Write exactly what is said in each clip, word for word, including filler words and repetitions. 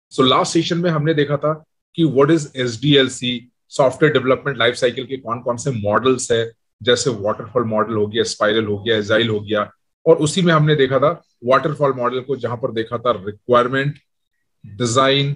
So last session में हमने देखा था कि what is SDLC, software development life cycle के कौन कौन से मॉडल्स है, जैसे वाटरफॉल मॉडल हो गया, स्पाइरल हो गया, एजाइल हो गया, और उसी में हमने देखा था वाटरफॉल मॉडल को, जहां पर देखा था requirement, design,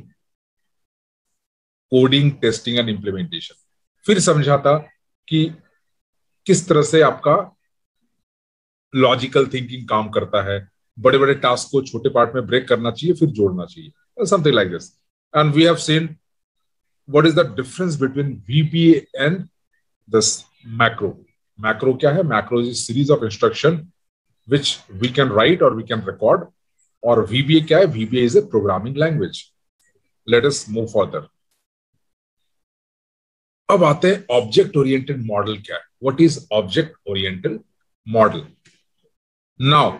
coding, testing and implementation. फिर समझा था कि किस तरह से आपका लॉजिकल थिंकिंग काम करता है, बड़े बड़े टास्क को छोटे पार्ट में ब्रेक करना चाहिए, फिर जोड़ना चाहिए, something like this. And we have seen what is the difference between VBA and this macro. Macro क्या है? Macro is series of instruction which we can write और वी कैन रिकॉर्ड। और वीबीए क्या है? VBA is a programming language. Let us move further. अब आते हैं object oriented model क्या है। What is object oriented model? Now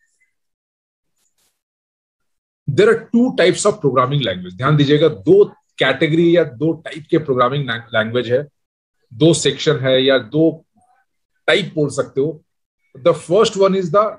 there are two types of programming language. ध्यान दीजिएगा, दो कैटेगरी या दो टाइप के प्रोग्रामिंग लैंग्वेज है, दो सेक्शन है या दो टाइप बोल सकते हो। The first one is the,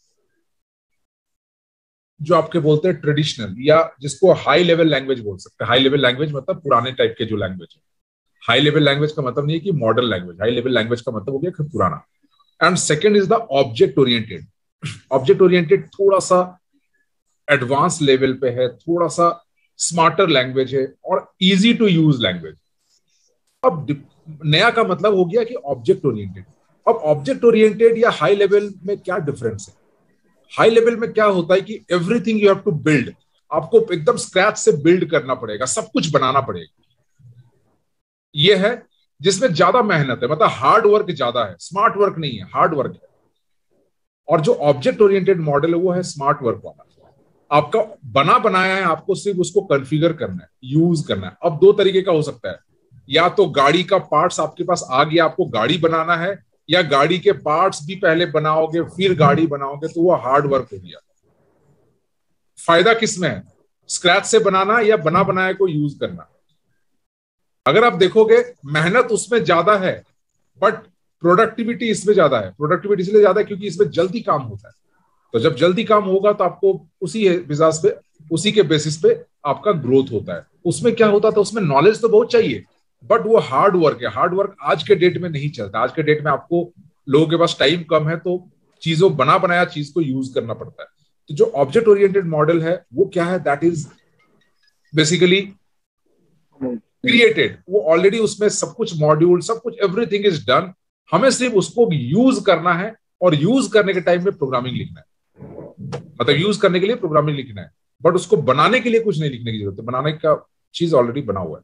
जो आपके बोलते हैं ट्रेडिशनल, या जिसको हाई लेवल लैंग्वेज बोल सकते हैं। हाई लेवल लैंग्वेज मतलब पुराने टाइप के जो लैंग्वेज है। हाई लेवल लैंग्वेज का मतलब नहीं है कि modern language, high level language का मतलब हो गया पुराना। And second is the object oriented. Object oriented थोड़ा सा एडवांस लेवल पे है, थोड़ा सा स्मार्टर लैंग्वेज है और इजी टू यूज लैंग्वेज। अब नया का मतलब हो गया कि ऑब्जेक्ट ओरिएंटेड। अब ऑब्जेक्ट ओरिएंटेड या हाई लेवल में क्या डिफरेंस है? हाई लेवल में क्या होता है कि everything you have to build, आपको एकदम स्क्रैच से बिल्ड करना पड़ेगा, सब कुछ बनाना पड़ेगा। यह है जिसमें ज्यादा मेहनत है, मतलब हार्ड वर्क ज्यादा है, स्मार्ट वर्क नहीं है, हार्ड वर्क है। और जो ऑब्जेक्ट ओरिएंटेड मॉडल है वो है स्मार्ट वर्क वाला। आपका बना बनाया है, आपको सिर्फ उसको कॉन्फ़िगर करना है, यूज करना है। अब दो तरीके का हो सकता है, या तो गाड़ी का पार्ट्स आपके पास आ गया, आपको गाड़ी बनाना है, या गाड़ी के पार्ट्स भी पहले बनाओगे फिर गाड़ी बनाओगे, तो वो हार्ड वर्क हो गया। फायदा किसमें है? स्क्रैच से बनाना या बना बनाया को यूज करना? अगर आप देखोगे मेहनत उसमें ज्यादा है, बट प्रोडक्टिविटी इसमें ज्यादा है। प्रोडक्टिविटी इसलिए ज्यादा है क्योंकि इसमें जल्दी काम होता है। तो जब जल्दी काम होगा तो आपको उसी मिजाज पे, उसी के बेसिस पे आपका ग्रोथ होता है। उसमें क्या होता था, उसमें नॉलेज तो बहुत चाहिए, बट वो हार्ड वर्क है। हार्ड वर्क आज के डेट में नहीं चलता। आज के डेट में आपको, लोगों के पास टाइम कम है, तो चीजों बना बनाया चीज को यूज करना पड़ता है। तो जो ऑब्जेक्ट ओरिएंटेड मॉडल है वो क्या है? That is basically created. वो ऑलरेडी उसमें सब कुछ मॉड्यूल, सब कुछ, एवरीथिंग इज डन। हमें सिर्फ उसको यूज करना है, और यूज करने के टाइम में प्रोग्रामिंग लिखना है। मतलब यूज करने के लिए प्रोग्रामिंग लिखना है, बट उसको बनाने के लिए कुछ नहीं लिखने की जरूरत है। बनाने का चीज ऑलरेडी बना हुआ है।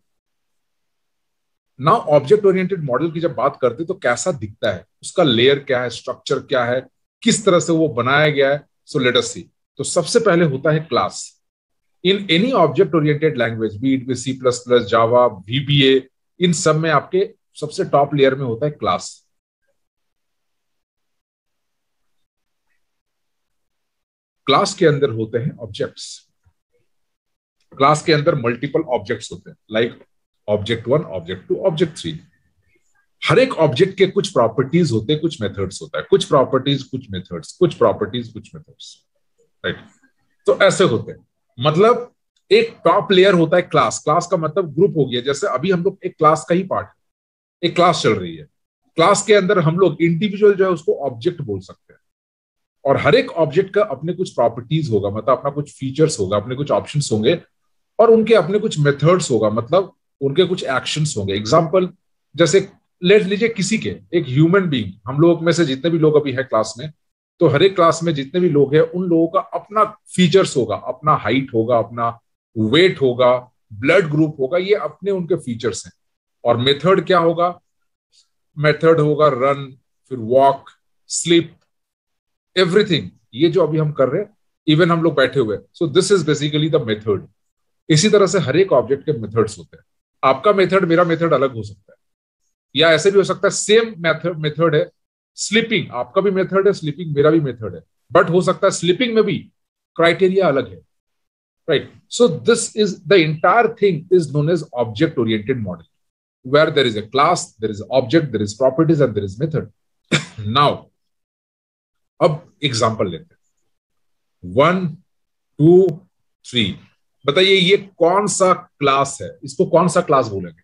ना ऑब्जेक्ट ओरिएंटेड मॉडल की जब बात करते हैं तो कैसा दिखता है, उसका लेयर क्या है, स्ट्रक्चर क्या है, किस तरह से वो बनाया गया है। So let us see. तो सबसे पहले होता है class. In any object oriented language, be it be C plus plus, Java, VBA, इन सब में आपके सबसे टॉप लेयर में होता है क्लास। क्लास के अंदर होते हैं ऑब्जेक्ट्स। क्लास के अंदर मल्टीपल ऑब्जेक्ट्स होते हैं, like object one, object two, object three. हर एक ऑब्जेक्ट के कुछ प्रॉपर्टीज होते हैं, कुछ मेथड्स होता है, कुछ प्रॉपर्टीज कुछ मेथड्स, कुछ प्रॉपर्टीज कुछ मेथड्स, राइट। तो ऐसे होते हैं। मतलब एक टॉप लेयर होता है क्लास। क्लास का मतलब ग्रुप हो गया। जैसे अभी हम लोग एक क्लास का ही पार्ट, एक क्लास चल रही है, क्लास के अंदर हम लोग इंडिविजुअल जो है उसको ऑब्जेक्ट बोल सकते हैं। और हर एक ऑब्जेक्ट का अपने कुछ प्रॉपर्टीज होगा, मतलब अपना कुछ फीचर्स होगा, अपने कुछ ऑप्शंस होंगे, और उनके अपने कुछ मेथड्स होगा, मतलब उनके कुछ एक्शंस होंगे। एग्जांपल जैसे लेट लीजिए किसी के, एक ह्यूमन बीइंग, हम लोग में से जितने भी लोग अभी है क्लास में, तो हर एक क्लास में जितने भी लोग हैं उन लोगों का अपना फीचर्स होगा, अपना हाइट होगा, अपना वेट होगा, ब्लड ग्रुप होगा, ये अपने उनके फीचर्स हैं। और मेथड क्या होगा? मेथड होगा रन, फिर वॉक, स्लीप, एवरीथिंग। ये जो अभी हम कर रहे हैं, इवन हम लोग बैठे हुए, so this is basically the method. इसी तरह से हर एक ऑब्जेक्ट के मेथड्स होते हैं। आपका मेथड, मेरा मेथड अलग हो सकता है, या ऐसे भी हो सकता है सेम मेथड मेथड है। स्लीपिंग आपका भी मेथड है, स्लीपिंग मेरा भी मेथड है, बट हो सकता है स्लीपिंग में भी क्राइटेरिया अलग है, right. So this is the entire thing is known as object oriented model, where there is a class, there is object, there is properties and there is method. Now अब example लेते हैं। One, two, three. बताइए ये कौन सा class है, इसको कौन सा क्लास बोलेंगे?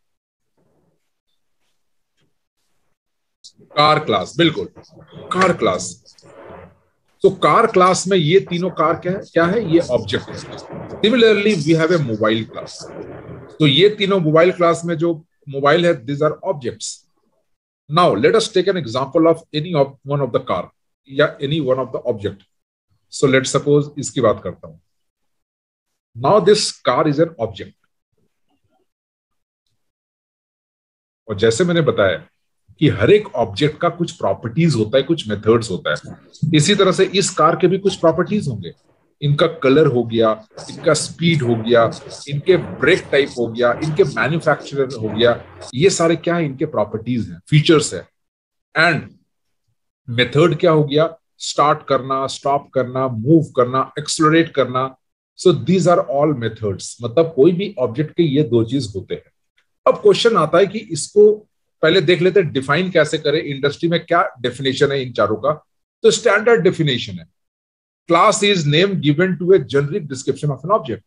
कार क्लास, बिल्कुल कार क्लास। तो कार क्लास में ये तीनों कार क्या है, क्या है? ये ऑब्जेक्ट है। Similarly we have a mobile class. तो ये तीनों मोबाइल क्लास में जो मोबाइल है, this are objects. Now let us take an example of any one of the car या any one of the object. So let suppose इसकी बात करता हूं। Now this car is an object, और जैसे मैंने बताया कि हर एक ऑब्जेक्ट का कुछ प्रॉपर्टीज होता है, कुछ मेथड्स होता है। इसी तरह से इस कार के भी कुछ प्रॉपर्टीज होंगे। इनका कलर हो गया, इनका स्पीड हो गया, इनके ब्रेक टाइप हो गया, इनके मैन्युफैक्चरर हो गया। ये सारे क्या है? इनके प्रॉपर्टीज हैं, फीचर्स है। एंड मेथड क्या हो गया? स्टार्ट करना, स्टॉप करना, मूव करना, एक्सलरेट करना। So these are all methods. मतलब कोई भी ऑब्जेक्ट के ये दो चीज होते हैं। अब क्वेश्चन आता है कि इसको पहले देख लेते हैं डिफाइन कैसे करें, इंडस्ट्री में क्या डेफिनेशन है इन चारों का। तो स्टैंडर्ड डेफिनेशन है, class is name given to a generic description of an object.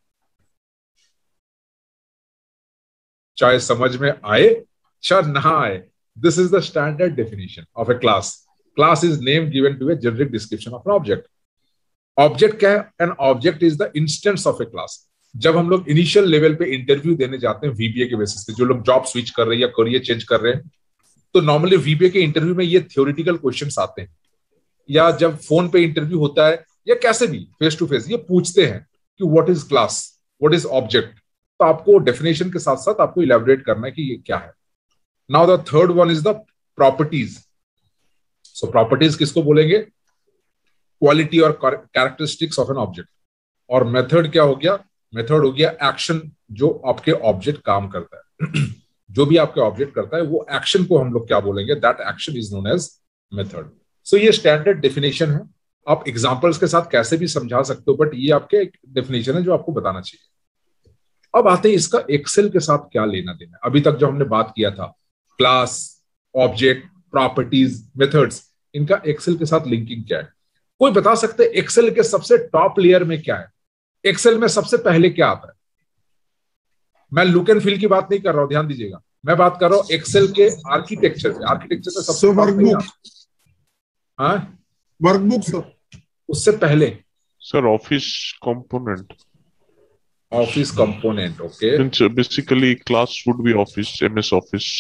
चाहे समझ में आए चाहे ना आए, this is the standard definition of a class. Class is name given to a generic description of an object. Object क्या है? An object is the instance of a class. जब हम लोग इनिशियल लेवल पे इंटरव्यू देने जाते हैं VBA के बेसिस पे, जो लोग जॉब स्विच कर रहे हैं या करियर चेंज कर रहे हैं, तो नॉर्मली वीबीए के इंटरव्यू में ये थ्योरेटिकल क्वेश्चंस आते हैं, या जब फोन पे इंटरव्यू होता है या कैसे भी फेस टू फेस, ये पूछते हैं कि what is class, what is object. तो आपको डेफिनेशन के साथ साथ आपको इलैबोरेट करना है कि ये क्या है। Now the third one is the properties. So properties किसको बोलेंगे? क्वालिटी और कैरेक्टरिस्टिक्स ऑफ एन ऑब्जेक्ट। और मेथड क्या हो गया? मेथड हो गया एक्शन, जो आपके ऑब्जेक्ट काम करता है। जो भी आपके ऑब्जेक्ट करता है वो एक्शन को हम लोग क्या बोलेंगे? That action is known as method. So ये स्टैंडर्ड डेफिनेशन है। आप एग्जांपल्स के साथ कैसे भी समझा सकते हो, बट ये आपके एक डेफिनेशन है जो आपको बताना चाहिए। अब आते हैं इसका एक्सेल के साथ क्या लेना देना। अभी तक जो हमने बात किया था, क्लास, ऑब्जेक्ट, प्रॉपर्टीज, मेथड्स, इनका एक्सेल के साथ लिंकिंग क्या है? कोई बता सकते हैं एक्सेल के सबसे टॉप लेयर में क्या है? एक्सेल में सबसे पहले क्या आता है? मैं लुक एंड फील की बात नहीं कर रहा हूं, ध्यान दीजिएगा। मैं बात कर रहा हूं एक्सेल के आर्किटेक्चर पे। आर्किटेक्चर में सबसे वर्कबुक। हाँ, वर्कबुक सर। उससे पहले sir office component. Office component, okay. Basically class would be office, MS office.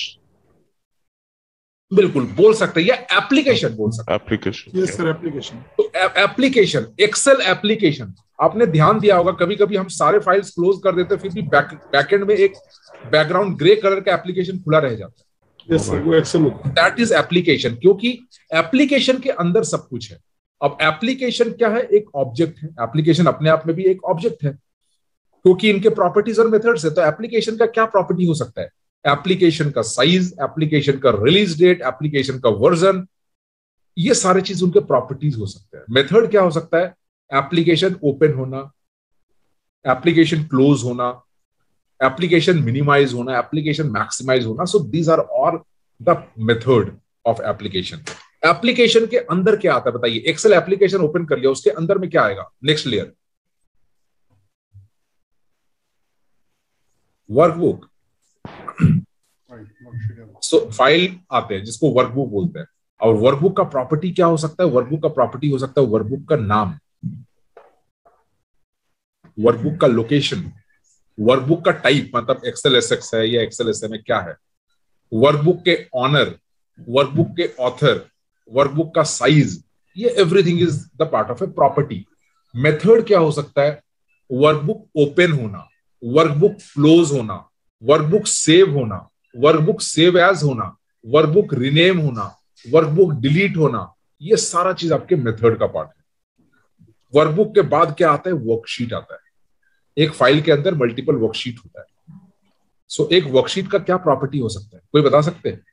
बिल्कुल बोल सकते हैं, या एप्लीकेशन बोल सकते हैं। Application, yes sir, application. तो एप्लीकेशन, एक्सेल एप्लीकेशन। आपने ध्यान दिया होगा कभी कभी हम सारे फाइल्स क्लोज कर देते हैं, फिर भी बैक बैकएंड में एक बैकग्राउंड ग्रे कलर का एप्लीकेशन खुला रह जाता है। यस सर, वो एक्सेल होता है। दैट इज एप्लीकेशन, क्योंकि एप्लीकेशन के अंदर सब कुछ है। अब एप्लीकेशन क्या है? एक ऑब्जेक्ट है। एप्लीकेशन अपने आप में भी एक ऑब्जेक्ट है, क्योंकि इनके प्रॉपर्टीज और मेथड्स है। तो एप्लीकेशन का क्या प्रॉपर्टी हो सकता है? एप्लीकेशन का साइज, एप्लीकेशन का रिलीज डेट, एप्लीकेशन का वर्जन, ये सारे चीज उनके प्रॉपर्टीज हो सकते हैं। मेथड क्या हो सकता है? एप्लीकेशन ओपन होना, एप्लीकेशन क्लोज होना, एप्लीकेशन मिनिमाइज होना, एप्लीकेशन मैक्सिमाइज होना। So these are all the method of application. Application के अंदर क्या आता है बताइए? एक्सेल एप्लीकेशन ओपन कर लिया, उसके अंदर में क्या आएगा? Next layer, workbook. So file आते हैं जिसको वर्कबुक बोलते हैं। और वर्कबुक का प्रॉपर्टी क्या हो सकता है? वर्कबुक का प्रॉपर्टी हो सकता है वर्कबुक का नाम, वर्कबुक का लोकेशन, वर्कबुक का टाइप, मतलब एक्सेल एसएक्स है या एक्सेल एसएम में क्या है, वर्कबुक के ऑनर, वर्कबुक के ऑथर, वर्कबुक का साइज, ये everything is the part of a property. Method क्या हो सकता है? वर्कबुक ओपन होना, वर्कबुक क्लोज होना, वर्कबुक सेव होना, वर्कबुक सेव एज होना, वर्कबुक रिनेम होना, वर्कबुक डिलीट होना, ये सारा चीज आपके मेथड का पार्ट है। वर्कबुक के बाद क्या आता है? वर्कशीट आता है। एक फाइल के अंदर मल्टीपल वर्कशीट होता है। सो so, एक वर्कशीट का क्या प्रॉपर्टी हो सकता है? कोई बता सकते हैं?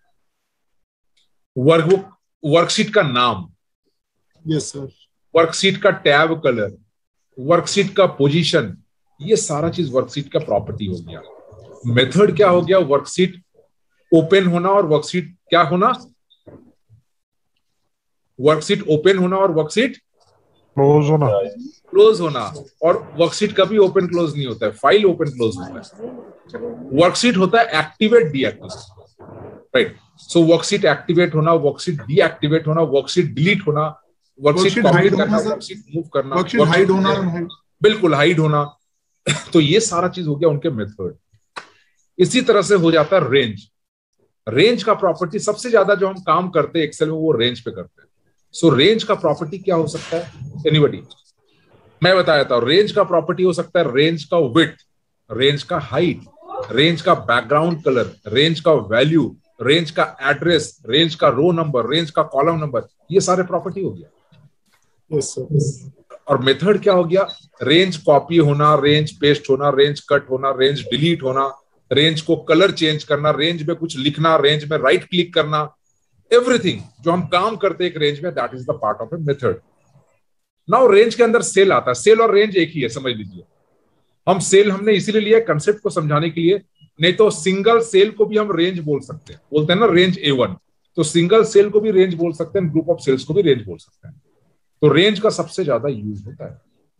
वर्कबुक, वर्कशीट का नाम, यस सर, वर्कशीट का टैब कलर, वर्कशीट का पोजीशन, ये सारा चीज वर्कशीट का प्रॉपर्टी हो गया। मेथड क्या हो गया? वर्कशीट ओपन होना और वर्कशीट क्या होना? वर्कशीट ओपन होना और वर्कशीट क्लोज होना, क्लोज होना, और वर्कशीट कभी ओपन क्लोज नहीं होता है, फाइल ओपन क्लोज होता है। वर्कशीट होता है activate deactivate, right. So worksheet activate होना, वर्कशीट डीएक्टिवेट होना, वर्कशीट डिलीट होना, वर्कशीट कॉपी करना, वर्कशीट मूव करना, वर्कशीट हाइड होना, बिल्कुल हाइड होना। तो ये सारा चीज हो गया उनके मेथड। इसी तरह से हो जाता है रेंज। रेंज का प्रॉपर्टी सबसे ज्यादा जो हम काम करते हैं एक्सेल में वो रेंज पे करते हैं। सो so, रेंज का प्रॉपर्टी क्या हो सकता है एनीबॉडी? मैं बताया था, रेंज का प्रॉपर्टी हो सकता है रेंज का विड्थ, रेंज का हाइट, रेंज का बैकग्राउंड कलर, रेंज का वैल्यू, रेंज का एड्रेस, रेंज का रो नंबर, रेंज का कॉलम नंबर, ये सारे प्रॉपर्टी हो गया। yes, sir. और मेथड क्या हो गया? रेंज कॉपी होना, रेंज पेस्ट होना, रेंज कट होना, रेंज डिलीट होना, रेंज को कलर चेंज करना, रेंज में कुछ लिखना, रेंज में राइट क्लिक करना, एवरीथिंग जो हम काम करते हैं एक रेंज में, that is the part of a method. Now range के अंदर सेल आता है। सेल और रेंज एक ही है, समझ लीजिए। हम सेल हमने इसीलिए लिया कंसेप्ट को समझाने के लिए, नहीं तो सिंगल सेल को भी हम रेंज बोल सकते हैं, बोलते हैं ना रेंज ए वन, तो सिंगल सेल को भी रेंज बोल सकते हैं, ग्रुप ऑफ सेल्स को भी रेंज बोल सकते हैं। तो रेंज का सबसे ज्यादा यूज होता है।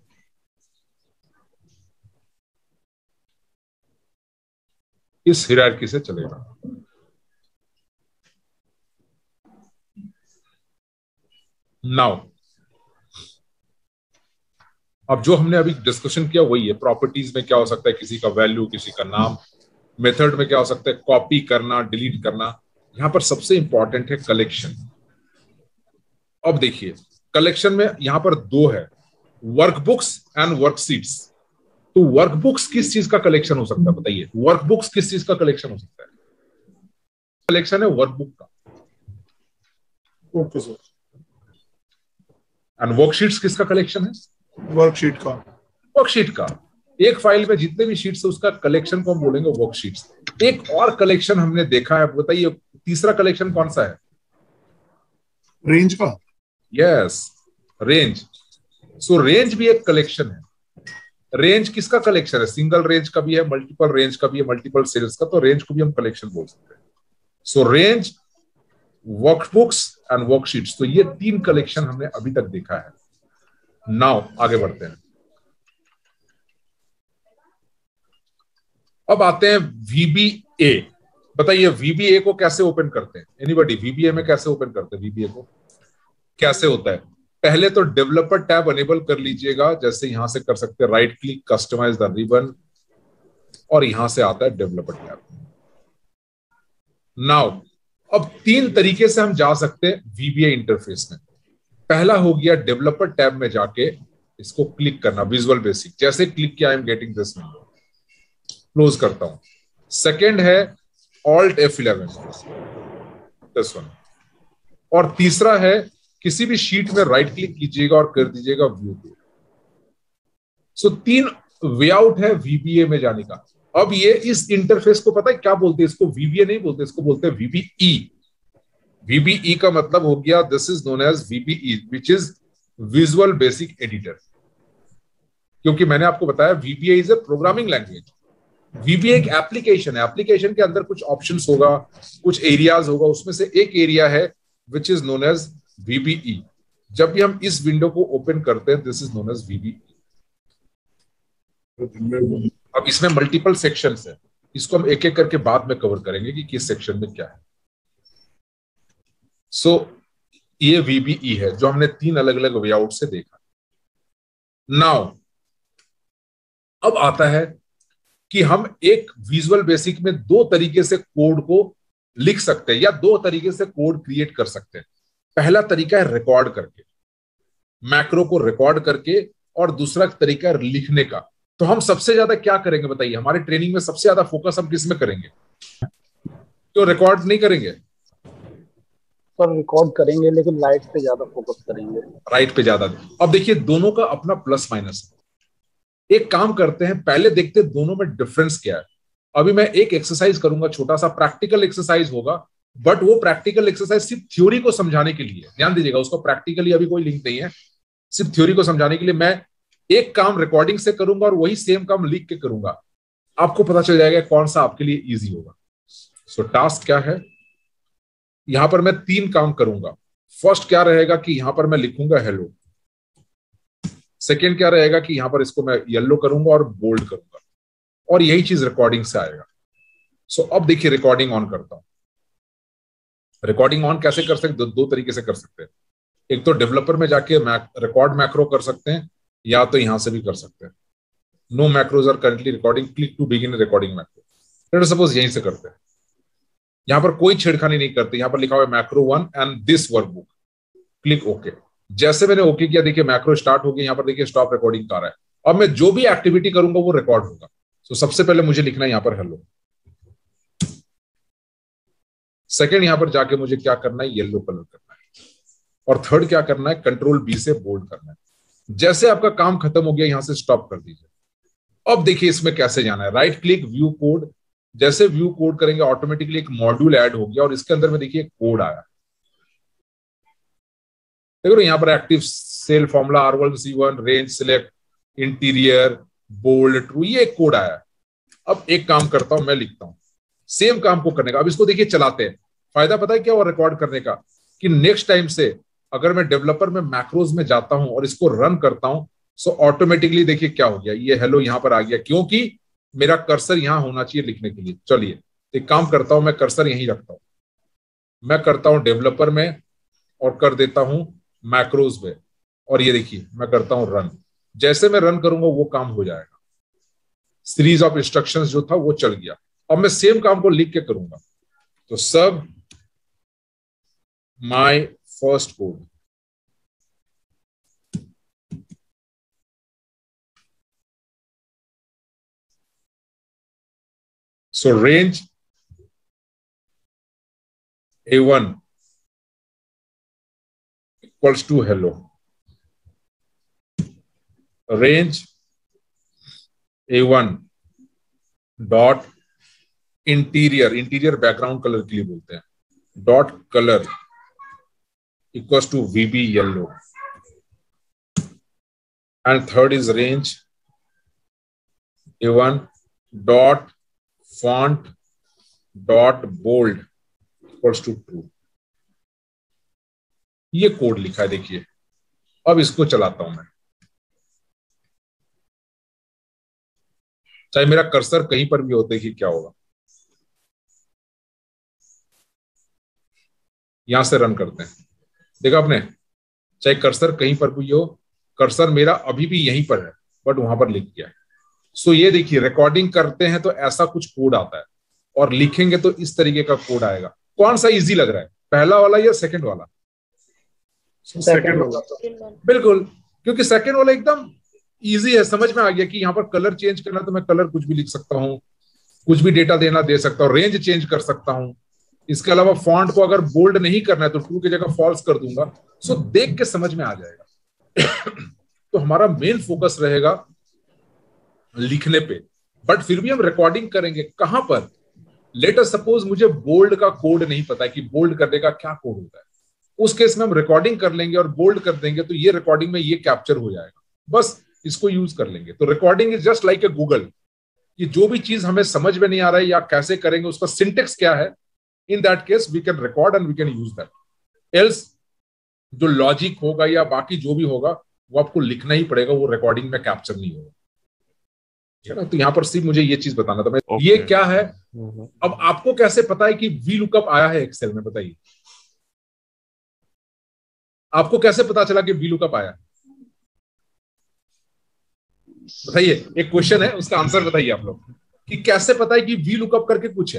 इस हिरार्की से चलेगा। नाउ अब जो हमने अभी डिस्कशन किया वही है। प्रॉपर्टीज में क्या हो सकता है? किसी का वैल्यू, किसी का नाम। मेथड में क्या हो सकता है? कॉपी करना, डिलीट करना। यहां पर सबसे इंपॉर्टेंट है कलेक्शन। अब देखिए कलेक्शन में यहां पर दो है, वर्कबुक्स एंड वर्कशीट्स। तो वर्कबुक्स किस चीज का कलेक्शन हो सकता है बताइए? वर्कबुक्स किस चीज का कलेक्शन हो सकता है? कलेक्शन है वर्कबुक का। Okay sir. एंड वर्कशीट्स किसका कलेक्शन है? वर्कशीट का। वर्कशीट का। एक फाइल में जितने भी शीट्स है उसका कलेक्शन को हम बोलेंगे वर्कशीट्स। एक और कलेक्शन हमने देखा है, बताइए तीसरा कलेक्शन कौन सा है? रेंज का। Yes, range. सो रेंज भी एक कलेक्शन है। रेंज किसका कलेक्शन है? सिंगल रेंज का भी है, मल्टीपल रेंज का भी है, मल्टीपल सेल्स का। तो रेंज को भी हम कलेक्शन बोल सकते हैं। So range, workbooks and worksheets, तो ये तीन कलेक्शन हमने अभी तक देखा है। नाउ आगे बढ़ते हैं। अब आते हैं वीबीए। बताइए वीबीए को कैसे ओपन करते हैं? एनीबॉडी वीबीए में कैसे ओपन करते हैं? वीबीए को कैसे होता है? पहले तो डेवलपर टैब अनेबल कर लीजिएगा, जैसे यहां से कर सकते हैं right click, customise the ribbon, और यहां से आता है डेवलपर टैब। नाउ अब तीन तरीके से हम जा सकते हैं वीबीए इंटरफेस में। पहला हो गया डेवलपर टैब में जाके इसको क्लिक करना, विजुअल बेसिक। जैसे क्लिक किया, I am getting this window, close करता हूं। सेकेंड है Alt F eleven, this one. और तीसरा है किसी भी शीट में राइट क्लिक कीजिएगा और कर दीजिएगा व्यू पे। सो तीन वे आउट है वीबीए में जाने का। अब ये इस इंटरफेस को पता है क्या बोलते हैं? इसको वीबीए नहीं बोलते, इसको बोलते हैं वीबीई। वीबीई का मतलब हो गया, this is known as VBE, which is visual basic editor. क्योंकि मैंने आपको बताया VBA is a programming language. VBA एक एप्लीकेशन है, एप्लीकेशन के अंदर कुछ ऑप्शंस होगा, कुछ एरियाज होगा, उसमें से एक एरिया है which is known as VBE. जब भी हम इस विंडो को ओपन करते हैं, this is known as VBE. अब इसमें मल्टीपल सेक्शंस है, इसको हम एक एक करके बाद में कवर करेंगे कि किस सेक्शन में क्या है। सो so, ये वीबीई है जो हमने तीन अलग अलग वेआउट से देखा। नाउ अब आता है कि हम एक विजुअल बेसिक में दो तरीके से कोड को लिख सकते हैं या दो तरीके से कोड क्रिएट कर सकते हैं। पहला तरीका है रिकॉर्ड करके, मैक्रो को रिकॉर्ड करके, और दूसरा तरीका है लिखने का। तो हम सबसे ज्यादा क्या करेंगे बताइए? हमारे ट्रेनिंग में सबसे ज्यादा फोकस हम किस में करेंगे? क्यों रिकॉर्ड नहीं करेंगे? सर रिकॉर्ड करेंगे लेकिन लाइट पे ज्यादा फोकस करेंगे। राइट पे ज्यादा। अब देखिए दोनों का अपना प्लस माइनस है। एक काम करते हैं, पहले देखते हैं दोनों में डिफरेंस क्या है। अभी मैं एक एक्सरसाइज करूंगा, छोटा सा प्रैक्टिकल एक्सरसाइज होगा, बट वो प्रैक्टिकल एक्सरसाइज सिर्फ थ्योरी को समझाने के लिए, ध्यान दीजिएगा, उसको प्रैक्टिकली अभी कोई लिंक नहीं है, सिर्फ थ्योरी को समझाने के लिए मैं एक काम रिकॉर्डिंग से करूंगा और वही सेम काम लिख के करूंगा। आपको पता चल जाएगा कौन सा आपके लिए इजी होगा। सो टास्क क्या है? यहां पर मैं तीन काम करूंगा। फर्स्ट क्या रहेगा कि यहां पर मैं लिखूंगा हेलो, सेकेंड क्या रहेगा कि यहाँ पर इसको मैं येलो करूंगा और बोल्ड करूंगा, और यही चीज रिकॉर्डिंग से आएगा। सो so, अब देखिए रिकॉर्डिंग ऑन करता हूं। रिकॉर्डिंग ऑन कैसे कर सकते, दो, दो तरीके से कर सकते हैं। एक तो डेवलपर में जाके रिकॉर्ड मैक्रो कर सकते हैं, या तो यहां से भी कर सकते हैं। No macros are currently recording, click to begin recording macro. Suppose यहीं से करते हैं, यहां पर कोई छेड़खानी नहीं करते, यहां पर लिखा हुआ है macro one and this workbook, click okay. जैसे मैंने ओके किया, देखिए मैक्रो स्टार्ट हो गया, यहां पर देखिए स्टॉप रिकॉर्डिंग कर रहा है। अब मैं जो भी एक्टिविटी करूंगा वो रिकॉर्ड होगा। तो so, सबसे पहले मुझे लिखना है यहां पर हेलो। सेकेंड यहां पर जाके मुझे क्या करना है, येलो कलर करना है। और थर्ड क्या करना है, कंट्रोल बी से बोल्ड करना है। जैसे आपका काम खत्म हो गया, यहां से स्टॉप कर दीजिए। अब देखिए इसमें कैसे जाना है, राइट क्लिक व्यू कोड। जैसे व्यू कोड करेंगे ऑटोमेटिकली एक मॉड्यूल ऐड हो गया, और इसके अंदर में देखिए कोड आया। देखो यहाँ पर active cell formula R one C one range select interior bold true, ये एक कोड आया। अब एक काम करता हूं, मैं लिखता हूं सेम काम को करने का। अब इसको देखिए चलाते हैं। फायदा पता है क्या हुआ रिकॉर्ड करने का, कि नेक्स्ट टाइम से अगर मैं डेवलपर में मैक्रोज में जाता हूं और इसको रन करता हूं, सो ऑटोमेटिकली देखिए क्या हो गया, ये हेलो यहां पर आ गया, क्योंकि मेरा कर्सर यहां होना चाहिए लिखने के लिए। चलिए एक काम करता हूं, मैं कर्सर यहीं रखता हूं, मैं करता हूं डेवलपर में और कर देता हूं मैक्रोज में, और ये देखिए मैं करता हूं रन। जैसे मैं रन करूंगा वो काम हो जाएगा, सीरीज ऑफ इंस्ट्रक्शंस जो था वो चल गया। अब मैं सेम काम को लिख के करूंगा, तो सब my first code, so range A one equals to hello, range A one dot interior, interior background colour के लिए बोलते हैं, dot colour equals to VB yellow, and third is range A one dot font dot bold equals to true. ये code लिखा है देखिए। अब इसको चलाता हूं मैं, चाहे मेरा कर्सर कहीं पर भी हो, देखिए क्या होगा। यहां से रन करते हैं, देखा आपने, चाहे कर्सर कहीं पर भी हो, कर्सर मेरा अभी भी यहीं पर है बट वहां पर लिख गया है। सो ये देखिए रिकॉर्डिंग करते हैं तो ऐसा कुछ कोड आता है, और लिखेंगे तो इस तरीके का कोड आएगा। कौन सा इजी लग रहा है, पहला वाला या सेकंड वाला? सेकंड वाला। बिल्कुल, क्योंकि सेकंड वाला एकदम इजी है, समझ में आ गया कि यहाँ पर कलर चेंज करना तो मैं कलर कुछ भी लिख सकता हूँ, कुछ भी डेटा देना दे सकता हूँ, रेंज चेंज कर सकता हूँ। इसके अलावा फॉन्ट को अगर बोल्ड नहीं करना है तो ट्रू की जगह फॉल्स कर दूंगा। सो देख के समझ में आ जाएगा। तो हमारा मेन फोकस रहेगा लिखने पे, बट फिर भी हम रिकॉर्डिंग करेंगे कहां पर। लेट अस सपोज मुझे बोल्ड का कोड नहीं पता है कि बोल्ड करने का क्या कोड होता है, उस केस में हम रिकॉर्डिंग कर लेंगे और बोल्ड कर देंगे, तो ये रिकॉर्डिंग में ये कैप्चर हो जाएगा, बस इसको यूज कर लेंगे। तो recording is just like a Google, कि जो भी चीज हमें समझ में नहीं आ रहा है या कैसे करेंगे, उसका सिंटेक्स क्या है, in that case we can record and we can use that. Else जो लॉजिक होगा या बाकी जो भी होगा वो आपको लिखना ही पड़ेगा, वो रिकॉर्डिंग में कैप्चर नहीं होगा, ठीक है ना। तो यहाँ पर सिर्फ मुझे ये चीज बताना था मैं, okay. ये क्या है। अब आपको कैसे पता है कि वी लुकअप आया है एक्सेल में, बताइए आपको कैसे पता चला कि वी लुकअप आया? बताइए, एक क्वेश्चन है उसका आंसर बताइए आप लोग, कि कैसे पता है कि वी लुकअप करके कुछ है।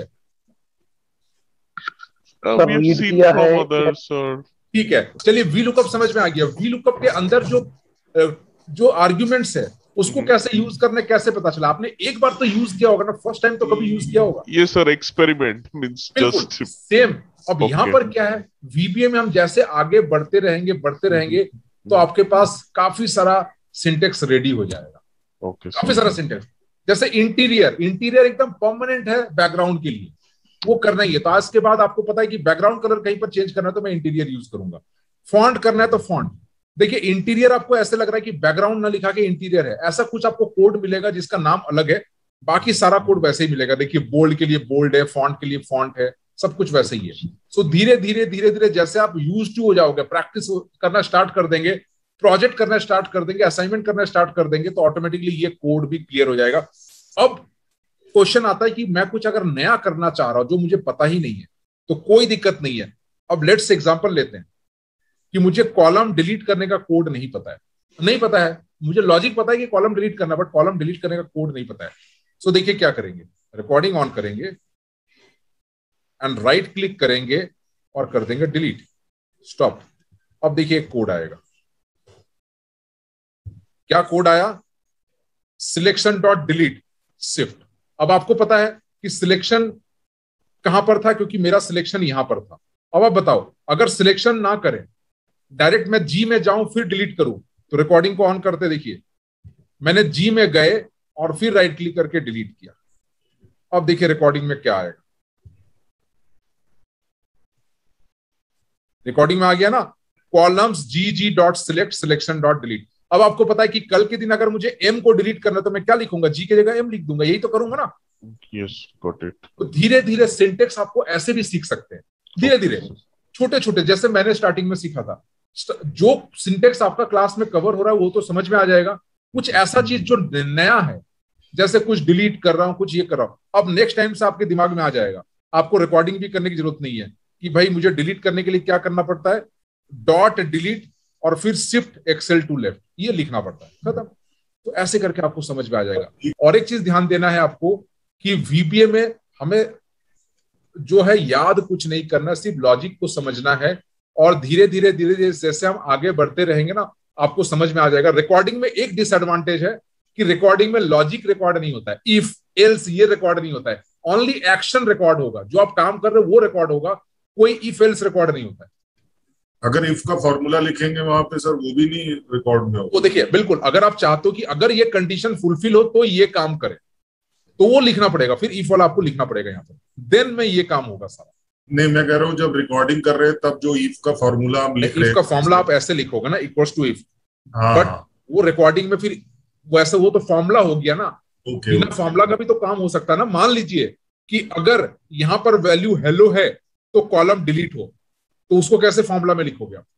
ठीक है, चलिए वी लुकअप समझ में आ गया। वी लुकअप के अंदर जो जो आर्ग्यूमेंट्स है उसको कैसे यूज करने, कैसे पता चला? आपने एक बार तो यूज किया होगा ना, फर्स्ट टाइम तो कभी यूज किया होगा। ये sir experiment means just same. अब okay. यहाँ पर क्या है, वीबीए में हम जैसे आगे बढ़ते रहेंगे बढ़ते रहेंगे तो आपके पास काफी सारा सिंटेक्स रेडी हो जाएगा। okay, काफी सारा सिंटेक्स, जैसे इंटीरियर, इंटीरियर एकदम परमानेंट है बैकग्राउंड के लिए, वो करना ही है। तो आज के बाद आपको पता है कि बैकग्राउंड कलर कहीं पर चेंज करना है तो मैं इंटीरियर यूज करूंगा। फॉन्ट करना है तो फॉन्ट, देखिए इंटीरियर आपको ऐसे लग रहा है कि बैकग्राउंड ना लिखा के इंटीरियर है, ऐसा कुछ आपको कोड मिलेगा जिसका नाम अलग है, बाकी सारा कोड वैसे ही मिलेगा। देखिए बोल्ड के लिए बोल्ड है, फॉन्ट के लिए फॉन्ट है, सब कुछ वैसे ही है। सो धीरे धीरे धीरे धीरे जैसे आप यूज टू हो जाओगे, प्रैक्टिस करना स्टार्ट कर देंगे, प्रोजेक्ट करना स्टार्ट कर देंगे, असाइनमेंट करना स्टार्ट कर देंगे, तो ऑटोमेटिकली ये कोड भी क्लियर हो जाएगा। अब क्वेश्चन आता है कि मैं कुछ अगर नया करना चाह रहा हूं जो मुझे पता ही नहीं है, तो कोई दिक्कत नहीं है। अब लेट्स एग्जांपल लेते हैं कि मुझे कॉलम डिलीट करने का कोड नहीं पता है, नहीं पता है, मुझे लॉजिक पता है कि कॉलम डिलीट करना, बट कॉलम डिलीट करने का कोड नहीं पता है। सो so, देखिए क्या करेंगे, रिकॉर्डिंग ऑन करेंगे एंड राइट क्लिक करेंगे और कर देंगे डिलीट, स्टॉप। अब देखिए एक कोड आएगा, क्या कोड आया, सिलेक्शन डॉट डिलीट शिफ्ट। अब आपको पता है कि सिलेक्शन कहां पर था, क्योंकि मेरा सिलेक्शन यहां पर था। अब आप बताओ, अगर सिलेक्शन ना करें, डायरेक्ट मैं जी में जाऊं फिर डिलीट करूं, तो रिकॉर्डिंग को ऑन करते देखिए, मैंने जी में गए और फिर राइट क्लिक करके डिलीट किया। अब देखिए रिकॉर्डिंग में क्या आएगा, रिकॉर्डिंग में आ गया ना, columns G G dot select selection dot delete. अब आपको पता है कि कल के दिन अगर मुझे एम को डिलीट करना है तो मैं क्या लिखूंगा, जी की जगह एम लिख दूंगा, यही तो करूंगा ना। Yes, got it. तो धीरे धीरे सिंटेक्स आपको ऐसे भी सीख सकते हैं, धीरे धीरे छोटे छोटे, जैसे मैंने स्टार्टिंग में सीखा था। जो सिंटेक्स आपका क्लास में कवर हो रहा है वो तो समझ में आ जाएगा, कुछ ऐसा चीज जो नया है, जैसे कुछ डिलीट कर रहा हूं, कुछ ये कर रहा हूं, अब नेक्स्ट टाइम से आपके दिमाग में आ जाएगा। आपको रिकॉर्डिंग भी करने की जरूरत नहीं है कि भाई मुझे डिलीट करने के लिए क्या करना पड़ता है, डॉट डिलीट और फिर शिफ्ट एक्सेल टू लेफ्ट, ये लिखना पड़ता है, खत्म। तो ऐसे करके आपको समझ में आ जाएगा। और एक चीज ध्यान देना है आपको कि वीबीए में हमें जो है याद कुछ नहीं करना, सिर्फ लॉजिक को समझना है, और धीरे धीरे धीरे धीरे जैसे हम आगे बढ़ते रहेंगे ना, आपको समझ में आ जाएगा। रिकॉर्डिंग में एक डिसएडवांटेज है कि रिकॉर्डिंग में लॉजिक रिकॉर्ड नहीं होता है, इफ एल्स ये रिकॉर्ड नहीं होता है, ओनली एक्शन रिकॉर्ड होगा, जो आप काम कर रहे हो वो रिकॉर्ड होगा, कोई इफ एल्स रिकॉर्ड नहीं होता है। अगर इफ का फॉर्मूला लिखेंगे वहां पे सर, वो भी नहीं रिकॉर्ड में होगा। वो देखिए बिल्कुल, अगर आप चाहते हो कि अगर ये कंडीशन फुलफिल हो तो ये काम करे, तो वो लिखना पड़ेगा, फिर इफ वाला आपको लिखना पड़ेगा यहाँ पर, देन में ये काम होगा सारा। नहीं, मैं कह रहा हूँ जब रिकॉर्डिंग कर रहे हैं तब जो इफ का फॉर्मूला हम लिख रहे हैं, इफ का फॉर्मूला आप ऐसे लिखोगे ना, इक्वल्स टू इफ, हाँ, बट वो रिकॉर्डिंग में फिर वैसे वो तो फॉर्मूला हो गया ना, ओके, बिना फॉर्मूला का भी तो काम हो सकता है ना। मान लीजिए कि अगर यहाँ पर वैल्यू हेलो है तो कॉलम डिलीट हो, तो उसको कैसे फॉर्मूला में लिखोगे आप?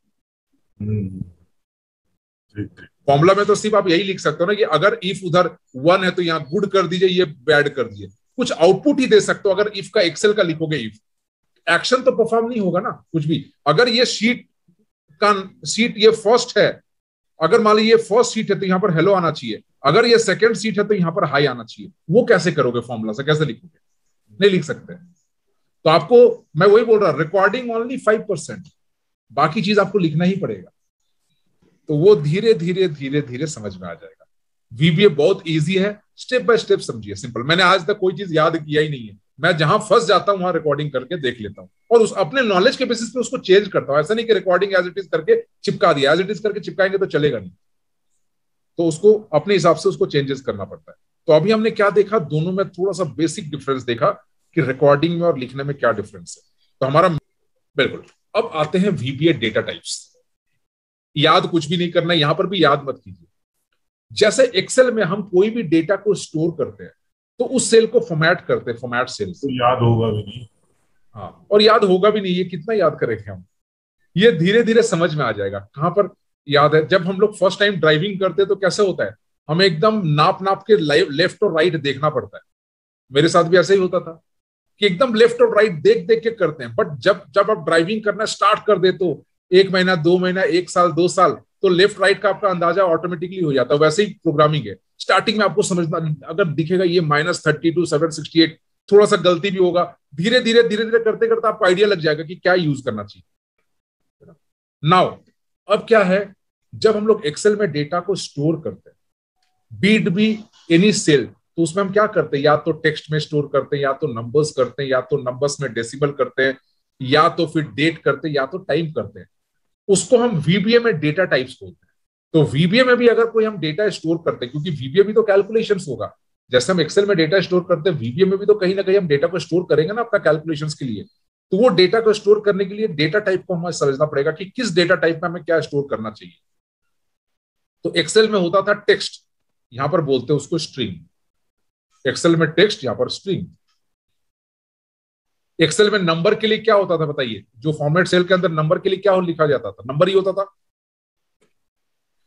फॉर्मूला में तो सिर्फ आप यही लिख सकते हो ना कि अगर इफ उधर वन है तो यहाँ गुड कर दीजिए, ये बैड कर दीजिए, कुछ आउटपुट ही दे सकते हो। अगर इफ का एक्सेल का लिखोगे, इफ एक्शन तो परफॉर्म नहीं होगा ना कुछ भी। अगर ये शीट का सीट ये फर्स्ट है, अगर मान लीजिए ये फर्स्ट सीट है तो यहाँ पर हेलो आना चाहिए, अगर ये सेकंड सीट है तो यहाँ पर हाई आना चाहिए, वो कैसे करोगे फॉर्मूला से, कैसे लिखोगे? नहीं लिख सकते। तो आपको मैं वही बोल रहा, रिकॉर्डिंग ओनली फाइव परसेंट, बाकी चीज आपको लिखना ही पड़ेगा। तो वो धीरे धीरे धीरे धीरे समझ में आ जाएगा। वीबीए बहुत इजी है, स्टेप बाय स्टेप समझिए, सिंपल। मैंने आज तक कोई चीज याद किया ही नहीं है, मैं जहां फंस जाता हूं वहां रिकॉर्डिंग करके देख लेता हूं और उस अपने नॉलेज के बेसिस पे उसको चेंज करता हूं। ऐसा नहीं कि रिकॉर्डिंग एज इट इज करके चिपका दिया, एज इट इज करके चिपकाएंगे तो चलेगा नहीं, तो उसको अपने हिसाब से उसको चेंजेस करना पड़ता है। तो अभी हमने क्या देखा, दोनों में थोड़ा सा बेसिक डिफरेंस देखा कि रिकॉर्डिंग में और लिखने में क्या डिफरेंस है। तो हमारा बिल्कुल, अब आते हैं वीबीए डेटा टाइप्स। याद कुछ भी नहीं करना, यहां पर भी याद मत कीजिए। जैसे एक्सेल में हम कोई भी डेटा को स्टोर करते हैं तो उस सेल को फॉर्मेट करते हैं, फॉर्मेट सेल से। तो याद होगा भी नहीं, हाँ, और याद होगा भी नहीं, ये कितना याद करेंगे हम, ये धीरे धीरे समझ में आ जाएगा कहां पर याद है। जब हम लोग फर्स्ट टाइम ड्राइविंग करते हैं तो कैसे होता है, हमें एकदम नाप नाप के लेफ्ट और राइट देखना पड़ता है। मेरे साथ भी ऐसे ही होता था कि एकदम लेफ्ट और राइट देख देख के करते हैं, बट जब जब आप ड्राइविंग करना स्टार्ट कर दे तो एक महीना, दो महीना, एक साल, दो साल, तो लेफ्ट राइट का आपका अंदाजा ऑटोमेटिकली हो जाता है। वैसे ही प्रोग्रामिंग है, स्टार्टिंग में आपको समझना, अगर दिखेगा ये minus thirty two seven sixty eight, थोड़ा सा गलती भी होगा, धीरे धीरे धीरे धीरे करते करते आपको आइडिया लग जाएगा कि क्या यूज करना चाहिए। नाउ अब क्या है, जब हम लोग एक्सेल में डेटा को स्टोर करते हैं, बीट बी एनी सेल, तो उसमें हम क्या करते हैं, या तो टेक्स्ट में स्टोर करते हैं, या तो नंबर्स करते हैं, या तो नंबर्स में डेसिमल करते हैं, या तो फिर डेट करते हैं, या तो टाइम करते हैं। उसको हम वीबीए में डेटा टाइप्स बोलते हैं। तो वीबीए में भी अगर कोई हम डेटा स्टोर करते हैं, क्योंकि वीबीए भी तो कैलकुलेशंस होगा, जैसे हम एक्सेल में डेटा स्टोर करते हैं, वीबीए में भी तो कहीं ना कहीं हम डेटा को स्टोर करेंगे ना अपना कैलकुलेशंस के लिए। तो वो डेटा को स्टोर करने के लिए डेटा टाइप को हमें समझना पड़ेगा कि किस डेटा टाइप में हमें क्या स्टोर करना चाहिए। तो एक्सेल में होता था टेक्स्ट, यहां पर बोलते हैं उसको स्ट्रिंग। एक्सेल में टेक्स्ट, यहां पर स्ट्रिंग। एक्सेल में नंबर के लिए क्या होता था बताइए, जो फॉर्मेट सेल के अंदर नंबर के लिए क्या लिखा जाता था, नंबर ही होता था।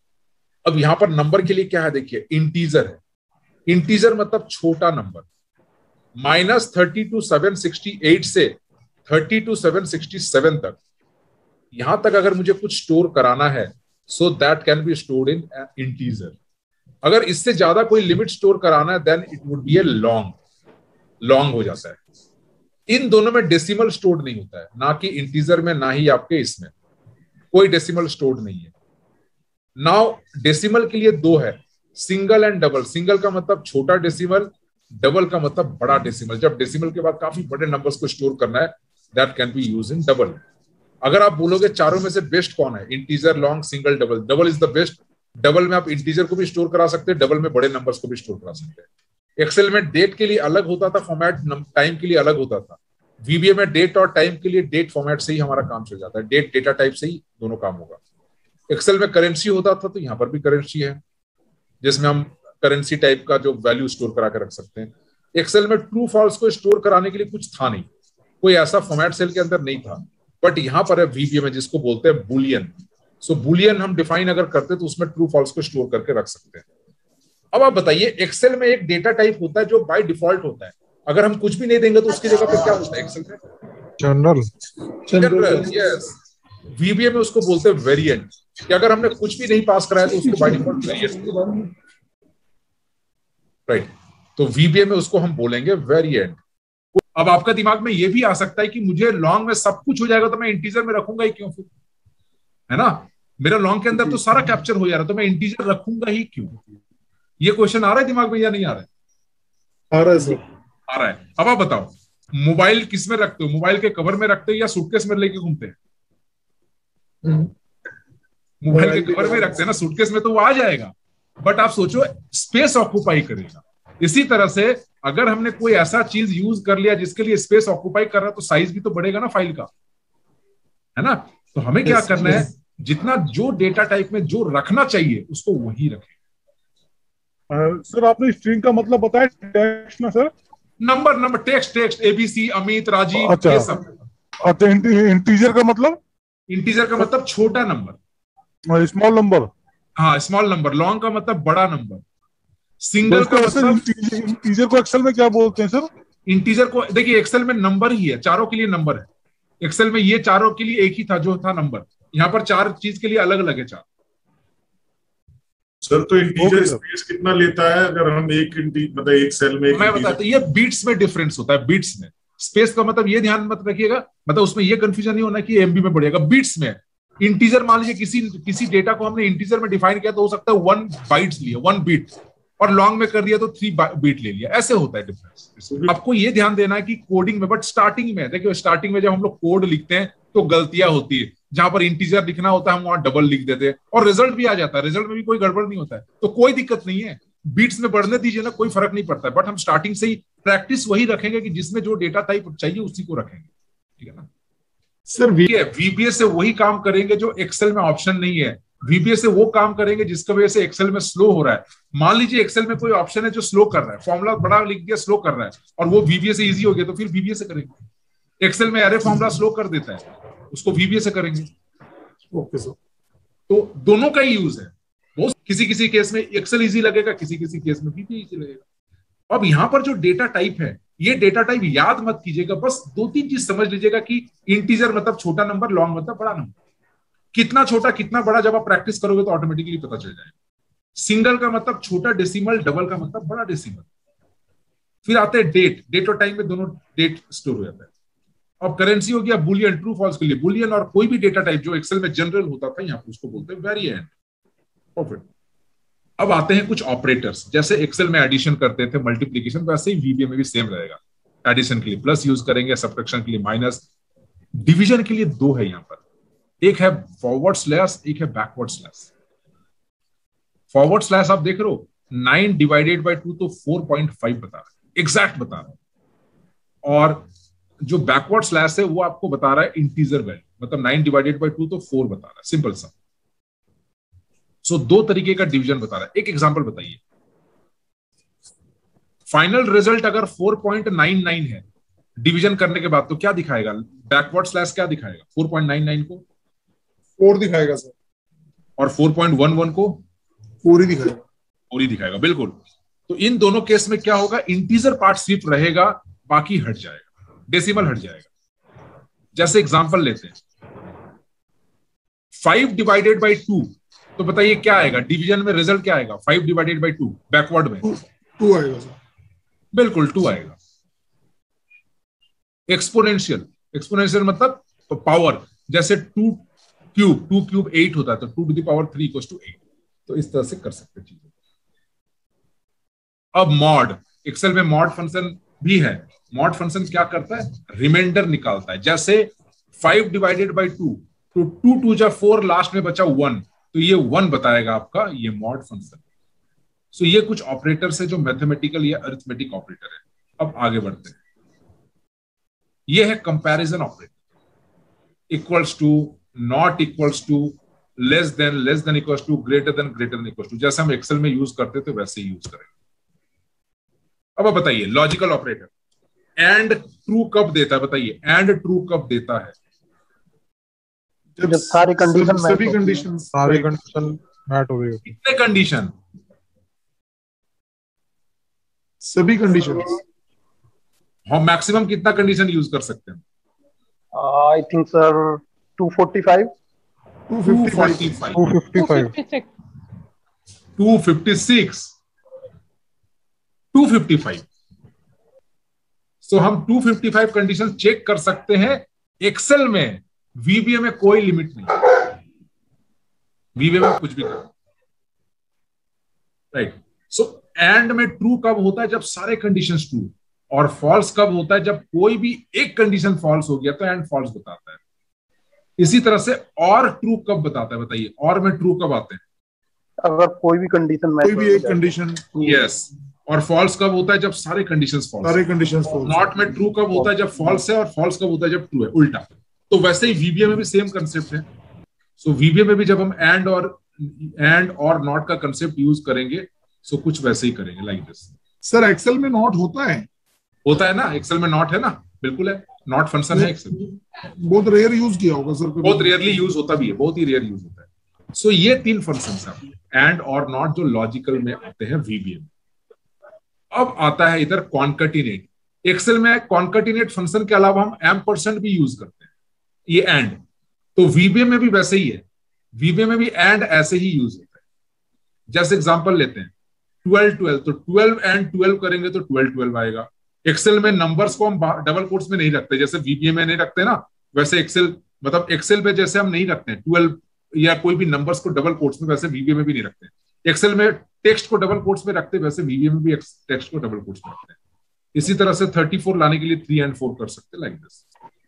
अब यहां पर नंबर के लिए क्या है, देखिए इंटीजर है, इंटीजर मतलब छोटा number, minus thirty two seven sixty eight से thirty two seven sixty seven तक, यहां तक अगर मुझे कुछ स्टोर कराना है, so that can be stored in integer. अगर इससे ज्यादा कोई लिमिट स्टोर कराना है, then it would be a long, long हो जाता है। इन दोनों में डेसिमल स्टोर्ड नहीं होता है, ना कि इंटीजर में ना ही आपके इसमें, कोई डेसिमल स्टोर्ड नहीं है। नाउ डेसिमल के लिए दो है, सिंगल एंड डबल। सिंगल का मतलब छोटा डेसिमल, डबल का मतलब बड़ा डेसिमल। जब डेसिमल के बाद काफी बड़े नंबर्स को स्टोर करना है, that can be use in double. अगर आप बोलोगे चारों में से बेस्ट कौन है, integer, long, single, double, double is the best. Double में आप इंटीजर को भी स्टोर करा सकते हैं, डबल में बड़े नंबर्स को भी स्टोर करा सकते हैं। एक्सेल में डेट के लिए अलग होता था फॉर्मेट, टाइम के लिए अलग होता था। वीबीए में डेट और टाइम के लिए डेट फॉर्मेट से ही हमारा काम चल जाता है, डेट डेटा टाइप से ही दोनों काम होगा। एक्सेल में करेंसी होता था, तो यहाँ पर भी करेंसी है, जिसमें हम करेंसी टाइप का जो वैल्यू स्टोर करा के रख सकते हैं। एक्सेल में ट्रू फॉल्स को स्टोर कराने के लिए कुछ था नहीं, कोई ऐसा फॉर्मेट सेल के अंदर नहीं था, बट यहाँ पर है वीबीए में जिसको बोलते हैं बुलियन। सो बुलियन हम डिफाइन अगर करते हैं तो उसमें ट्रू फॉल्स को स्टोर करके रख सकते हैं। अब आप बताइए, एक्सेल में एक डेटा टाइप होता है जो बाय डिफॉल्ट होता है, अगर हम कुछ भी नहीं देंगे तो उसकी जगह पे क्या होता है एक्सेल में? जनरल। General, yes. वीबीए में उसको बोलते हैं वेरिएंट, कि अगर हमने कुछ भी नहीं पास कराया तो उसको बाय डिफॉल्ट वेरिएंट, राइट। तो वीबीए में उसको हम बोलेंगे वेरिएंट। अब आपका दिमाग में ये भी आ सकता है कि मुझे लॉन्ग में सब कुछ हो जाएगा तो मैं इंटीजर में रखूंगा ही क्यों फिर, है ना? मेरा लॉन्ग के अंदर तो सारा कैप्चर हो जा रहा है, तो मैं इंटीजर रखूंगा ही क्यों? ये क्वेश्चन आ रहा है दिमाग में या नहीं आ रहा है? आ रहा है सर, आ रहा है। अब आप बताओ, मोबाइल किस में रखते हो? मोबाइल के कवर में रखते हो या सूटकेस में लेके घूमते हैं? मोबाइल के कवर में रखते हैं ना, सूटकेस में तो वो आ जाएगा, बट आप सोचो स्पेस ऑक्यूपाई करेगा। इसी तरह से अगर हमने कोई ऐसा चीज यूज कर लिया जिसके लिए स्पेस ऑक्यूपाई कर रहा है, तो साइज भी तो बढ़ेगा ना फाइल का, है ना? तो हमें क्या करना है, जितना जो डेटा टाइप में जो रखना चाहिए उसको वही रखें। सर आपने स्ट्रिंग का मतलब बताया, टेक्स्ट ना sir? Number, number, text, text, ABC, Amit, Rajeev, अच्छा, ये सब। अच्छा, इंटीजर का मतलब? इंटीजर का मतलब छोटा नंबर, स्मॉल नंबर। हाँ, स्मॉल नंबर। लॉन्ग का मतलब बड़ा नंबर। सिंगल का मतलब, इंटीजर को एक्सेल में क्या बोलते हैं सर? इंटीजर को देखिए, एक्सेल में नंबर ही है, चारों के लिए नंबर है। एक्सेल में ये चारों के लिए एक ही था जो था नंबर, यहाँ पर चार चीज के लिए अलग अलग है चार। सर तो इंटीजर स्पेस कितना लेता है अगर हम एक मतलब एक सेल में? मैं बताता हूं, ये बीट्स में डिफरेंस होता है, बीट्स में। स्पेस का मतलब ये ध्यान मत रखिएगा, मतलब उसमें ये कंफ्यूजन नहीं होना कि एमबी में बढ़ेगा, बीट्स में। इंटीजर मान लीजिए किसी किसी डेटा को हमने इंटीजर में डिफाइन किया तो हो सकता है वन बाइट्स लिए, वन बीट, और लॉन्ग में कर दिया तो थ्री बीट ले लिया, ऐसे होता है डिफरेंस। आपको ये ध्यान देना है कि कोडिंग में, बट स्टार्टिंग में देखिए, स्टार्टिंग में जब हम लोग कोड लिखते हैं तो गलतियां होती है, जहां पर इंटीजर लिखना होता है हम वहां डबल लिख देते हैं, और रिजल्ट भी आ जाता है, रिजल्ट में भी कोई गड़बड़ नहीं होता है, तो कोई दिक्कत नहीं है। बीट्स में बढ़ने दीजिए ना, कोई फर्क नहीं पड़ता है, बट हम स्टार्टिंग से ही प्रैक्टिस वही रखेंगे कि जिसमें जो डेटा टाइप चाहिए उसी को रखेंगे, ठीक है ना सर? वीबीए से वही काम करेंगे जो एक्सेल में ऑप्शन नहीं है। वीबीए से वो काम करेंगे जिसकी वजह से एक्सेल में स्लो हो रहा है। मान लीजिए एक्सेल में कोई ऑप्शन है जो स्लो कर रहा है, फॉर्मूला बड़ा लिख दिया, स्लो कर रहा है, और वो वीबीए से इजी हो गया, तो फिर वीबीए से करेंगे। एक्सेल में एरे फॉर्मूला स्लो कर देता है, उसको वीबीए से करेंगे। ओके सर, तो दोनों का ही यूज है। वो किसी किसी केस में एक्सेल इजी लगेगा, किसी किसी केस में वीबीए इजी लगेगा। अब यहां पर जो डेटा टाइप है, ये डेटा टाइप याद मत कीजिएगा, बस दो तीन चीज समझ लीजिएगा कि इंटीजर मतलब छोटा नंबर, लॉन्ग मतलब बड़ा नंबर। कितना छोटा कितना बड़ा जब आप प्रैक्टिस करोगे तो ऑटोमेटिकली पता चल जाएगा। सिंगल का मतलब छोटा डेसिमल, डबल का मतलब बड़ा डेसिमल। फिर आते हैं डेट, डेट और टाइम में दोनों डेट स्टोर हो जाता है। अब करेंसी हो गया बुलियन, ट्रू फॉल्स के लिए बुलियन, और कोई भी डेटा टाइप जो एक्सेल में जनरल होता था, यहाँ पे उसको बोलते हैं वेरिएंट। परफेक्ट। अब आते हैं कुछ ऑपरेटर्स, जैसे एक्सेल में एडिशन करते थे, मल्टीप्लीकेशन, वैसे ही वीबीए में भी सेम रहेगा। एडिशन के लिए प्लस यूज करेंगे, सब्ट्रैक्शन के लिए माइनस, डिवीजन के लिए दो है यहाँ पर, एक है फॉरवर्ड स्लैश, एक है बैकवर्ड स्लैश। फॉरवर्ड स्लैश आप देख रहे हो, नाइन डिवाइडेड बाय टू तो फोर पॉइंट फाइव बता रहा है, एग्जैक्ट बता रहा है, और जो बैकवर्ड स्लैश है वो आपको बता रहा है इंटीजर वैल्यू, मतलब नाइन डिवाइडेड बाय टू तो फोर बता रहा है, सिंपल सा। सो so, दो तरीके का डिवीजन बता रहा है। एक एग्जांपल बताइए, फाइनल रिजल्ट अगर फोर पॉइंट नाइन नाइन है डिवीजन करने के बाद, तो क्या दिखाएगा? बैकवर्ड स्लैश क्या दिखाएगा? फोर पॉइंट नाइन नाइन को फोर दिखाएगा सर, और फोर पॉइंट वन वन को पूरी दिखाएगा पूरी दिखाएगा, बिल्कुल। तो इन दोनों केस में क्या होगा, इंटीजर पार्ट सिर्फ रहेगा, बाकी हट जाएगा, डेसिमल हट जाएगा। जैसे एग्जांपल लेते हैं, फाइव डिवाइडेड बाई टू, तो बताइए क्या आएगा डिवीजन में, रिजल्ट क्या आएगा? Five divided by two backward में टू आएगा सर, बिल्कुल टू आएगा। एक्सपोनेंशियल, एक्सपोनेंशियल मतलब तो पावर, जैसे two cube, two cube eight होता है, तो two to the power three equals to eight. तो इस तरह से कर सकते हैं चीजें। अब मॉड, एक्सेल में मॉड फंक्शन भी है। मॉड फंक्शन क्या करता है, रिमाइंडर निकालता है। जैसे फाइव डिवाइडेड बाई टू, तो टू टू जा फोर, लास्ट में बचा वन, तो ये वन बताएगा आपका ये मॉड फंक्शन। सो ये कुछ ऑपरेटर है जो मैथमेटिकल या अरिथमेटिक ऑपरेटर है। अब आगे बढ़ते हैं, ये है comparison operator, equals to, not equals to, less than, less than equals to, greater than, greater than equals to, जैसे हम एक्सेल में यूज करते थे वैसे ही यूज करेंगे। अब आप बताइए लॉजिकल ऑपरेटर, एंड ट्रू कब देता है? बताइए एंड ट्रू कब देता है? जब सारी कंडीशन सभी कंडीशन सारी कंडीशन मैच हो गई। कितने कंडीशन? सभी कंडीशन। हम मैक्सिमम कितना कंडीशन यूज कर सकते हैं? I think sir two forty five, two fifty five, two fifty five, two fifty six, two fifty five. So हम two fifty five condition check कर सकते हैं एक्सेल में। वीबीए में कोई लिमिट नहीं, वीबीए में कुछ भी करो, राइट। सो एंड में ट्रू कब होता है? जब सारे कंडीशंस ट्रू। और फॉल्स कब होता है? जब कोई भी एक कंडीशन फॉल्स हो गया तो एंड फॉल्स बताता है। इसी तरह से और ट्रू कब बताता है? बताइए और में ट्रू कब आते हैं? अगर कोई भी कंडीशन कोई भी एक कंडीशन। यस। और फॉल्स कब होता है? जब सारे कंडीशंस फॉल्स। सारे कंडीशंस फॉल्स। नॉट में ट्रू कब होता है? जब फॉल्स है। और फॉल्स कब होता है? जब ट्रू है। उल्टा। तो वैसे ही वीबीए में भी सेम कंसेप्ट है। सो वीबीए में भी जब हम एंड और एंड और नॉट का कंसेप्ट यूज करेंगे, सो कुछ वैसे ही करेंगे, लाइक दिस। सर एक्सेल में नॉट होता है? होता है ना, एक्सेल में नॉट है ना, बिल्कुल है, नॉट फंक्शन है एक्सेल में। बहुत रेयर यूज किया होगा सर, बहुत रेयरली यूज होता भी है, बहुत ही रेयर यूज होता है। सो ये तीन फंक्शंस हैं, एंड और नॉट, जो लॉजिकल में आते हैं वीबीए में। अब आता है इधर कॉन्कटिनेट। एक्सेल में कॉन्कटिनेट फंक्शन के अलावा हम एम परसेंट भी यूज करते हैं, ये एंड। तो वीबीए में भी वैसे ही है, वीबीए में भी एंड ऐसे ही यूज होता है। जैसे एग्जांपल लेते हैं ट्वेल्व ट्वेल्व, तो ट्वेल्व एंड ट्वेल्व करेंगे तो ट्वेल्व ट्वेल्व आएगा। एक्सेल में नंबर्स को हम डबल कोट्स में नहीं रखते, जैसे वीबीए में नहीं रखते ना, वैसे एक्सेल मतलब एक्सेल पे जैसे हम नहीं रखते हैं ट्वेल्व या कोई भी नंबर्स को डबल कोट्स में, वैसे वीबीए में भी नहीं रखते। एक्सेल में टेक्स्ट को डबल कोट्स में रखते, वैसे वीबीए में भी टेक्स्ट को डबल कोट्स में रखते हैं। इसी तरह से थर्टी फोर लाने के लिए थ्री एंड फोर कर सकते, लाइक दिस।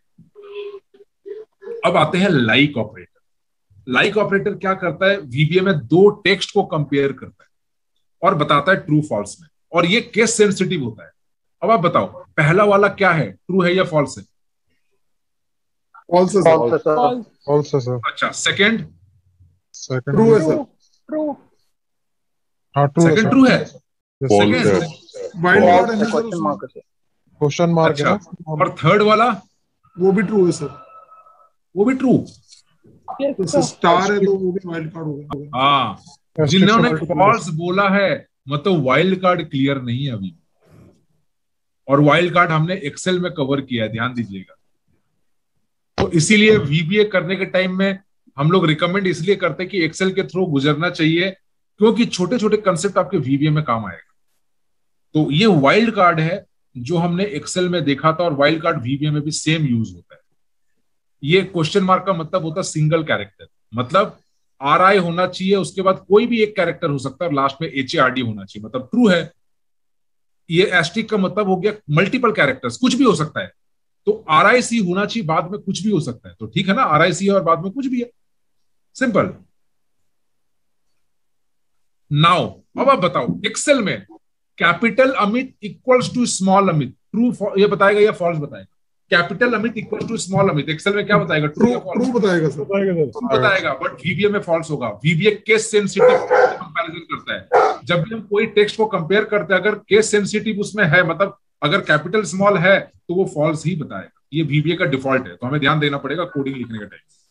अब आते हैं लाइक ऑपरेटर। लाइक ऑपरेटर क्या करता है? वीबीए में दो टेक्स्ट को कंपेयर करता है और बताता है ट्रू फॉल्स में, और ये केस सेंसिटिव होता है। अब आप बताओ पहला वाला क्या है, ट्रू है या फॉल्स है? फॉल्स है सर। फॉल्स है सर। अच्छा, सेकंड? सेकंड ट्रू है सर। ट्रू। हाँ ट्रू है सेकंड सर। ट्रू है। फॉल्स है। वाइल्ड कार्ड है ना सर क्वेश्चन उसमें? मार्क है। क्वेश्चन मार्क है अच्छा, ना। और थर्ड वाला? वो भी ट्रू है सर। वो भी ट्रू। तो स्टार है तो वो भी वाइल्ड कार्ड होगा। हाँ, जिन्होंने फॉल्स बोला है मतलब वाइल्ड कार्ड क्लियर नहीं है अभी, और वाइल्ड कार्ड हमने एक्सेल में कवर किया है, ध्यान दीजिएगा। तो इसीलिए वीबीए करने के टाइम में हम लोग रिकमेंड इसलिए करते हैं कि एक्सेल के थ्रू गुजरना चाहिए, क्योंकि छोटे छोटे कंसेप्ट आपके वीबीए में काम आएगा। तो ये वाइल्ड कार्ड है जो हमने एक्सेल में देखा था, और वाइल्ड कार्ड वीबीए में भी सेम यूज होता है। ये क्वेश्चन मार्क का मतलब होता है सिंगल कैरेक्टर, मतलब आर आई होना चाहिए, उसके बाद कोई भी एक कैरेक्टर हो सकता है, और लास्ट में एच ए आर डी होना चाहिए, मतलब ट्रू है। ये एस्टिक का मतलब हो गया मल्टीपल कैरेक्टर्स, कुछ भी हो सकता है। तो आर आई सी होना चाहिए, बाद में कुछ भी हो सकता है, तो ठीक है ना, आर आई सी है और बाद में कुछ भी है, सिंपल। नाउ अब आप बताओ एक्सेल में capital Amit equals to small Amit, true ये बताएगा या फॉल्स बताएगा? Capital Amit equal to small Amit Excel में क्या बताएगा? ट्रू या फॉल्स? ट्रू बताएगा सर। ट्रू बताएगा, बट वीबीए में फॉल्स होगा। वीबीए केस सेंसिटिव कंपैरिजन करता है। जब भी हम कोई टेक्स्ट को कंपेयर करते हैं, अगर केस सेंसिटिव उसमें है, मतलब अगर कैपिटल स्मॉल है, तो वो फॉल्स ही बताएगा। ये वीबीए का डिफॉल्ट है, तो हमें ध्यान देना पड़ेगा कोडिंग लिखने के टाइम।